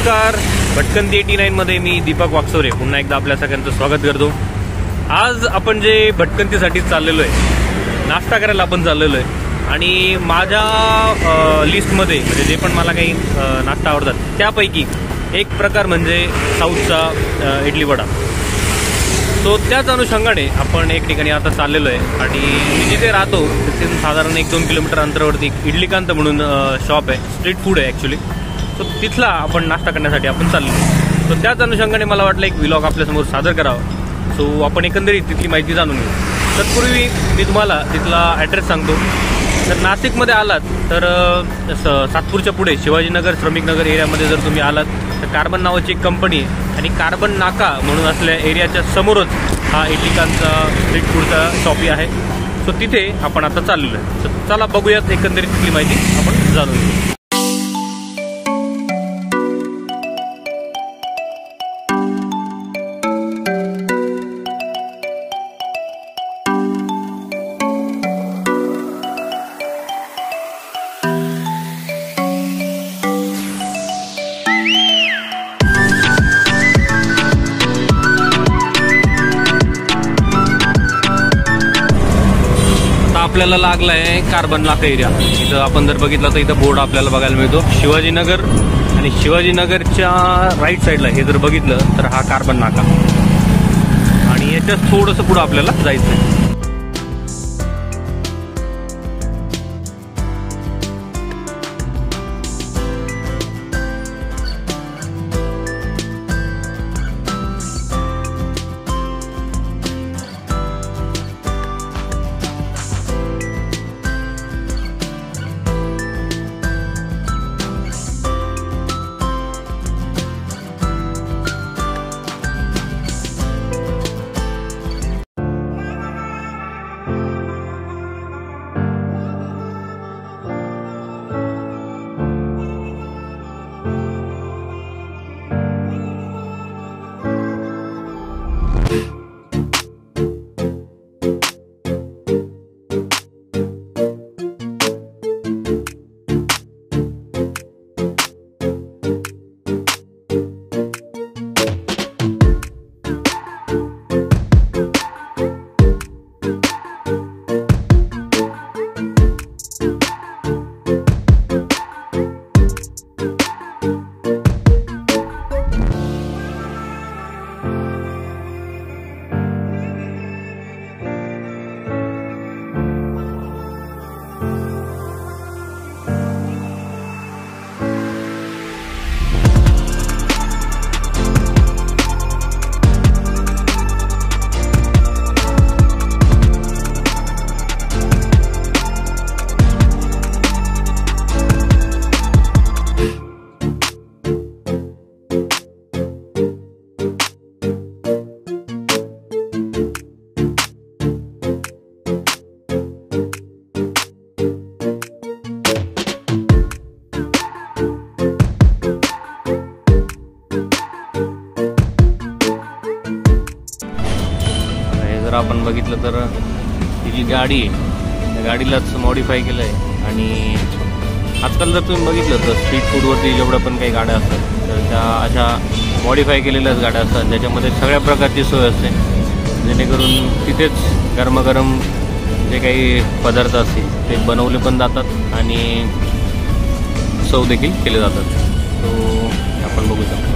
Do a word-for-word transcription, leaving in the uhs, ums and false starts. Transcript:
नमस्कार, भटकंती eighty nine मध्ये मी दीपक वाकसोरे पुन्हा एकदा आपल्या सगळ्यांचं स्वागत करतो। आज आपण जे भटकंतीसाठी चाललेलो आहे, नाश्ता करायला आपण चाललेलो आहे आणि माझ्या लिस्टमध्ये म्हणजे जे पण मला काही नाश्ता आवडतात त्यापैकी एक प्रकार म्हणजे साऊथचा इडली वडा। तो त्याच अनुषंगाने आपण एक ठिकाणी आता चाललेलो आहे आणि मी जिथे राहतो तिथून साधारण एक दोन किलोमीटर अंतरावरती इडलीकांत म्हणून शॉप आहे, स्ट्रीट फूड आहे ॲक्च्युली। सो तिथला आपण नाश्ता करण्यासाठी आपण चाललो। सो त्याच अनुषंगाने मला वाटलं एक व्लॉग आपल्यासमोर सादर करावा। सो आपण एकंदरीत तिथली माहिती जाणून घेऊ। तत्पूर्वी मी तुम्हाला तिथला ॲड्रेस सांगतो। तर नाशिकमध्ये आलात तर सातपूरच्या पुढे शिवाजीनगर श्रमिकनगर एरियामध्ये जर तुम्ही आलात तर कार्बन नावाची एक कंपनी आहे आणि कार्बन नाका म्हणून असल्या एरियाच्या समोरच हा इडलीकांतचा स्ट्रीट फूडचा शॉपी आहे। सो तिथे आपण आता चाललेलो आहे। तर चला बघूयात एकंदरीत तिथली माहिती आपण जाणून घेऊ। आपल्याला लागला आहे कार्बन नाका एरिया। इथं आपण जर बघितलं तर इथं बोर्ड आपल्याला बघायला मिळतो शिवाजीनगर आणि शिवाजीनगरच्या राईट साईडला हे जर बघितलं तर हा कार्बन नाका आणि याच्यात थोडंसं पुढं आपल्याला जायचं आहे। जर आपण बघितलं तर ही जी गाडी आहे त्या गाडीलाच मॉडिफाय केलं आहे आणि आजकाल जर तुम्ही बघितलं तर स्ट्रीट फूडवरती जेवढ्या पण काही गाड्या असतात तर त्या अशा मॉडिफाय केलेल्याच गाड्या असतात ज्याच्यामध्ये सगळ्या प्रकारची सोय असते, जेणेकरून तिथेच गरमागरम जे काही पदार्थ असतील ते बनवले पण जातात आणि सर्व देखील केले जातात। तो आपण बघू शकतो।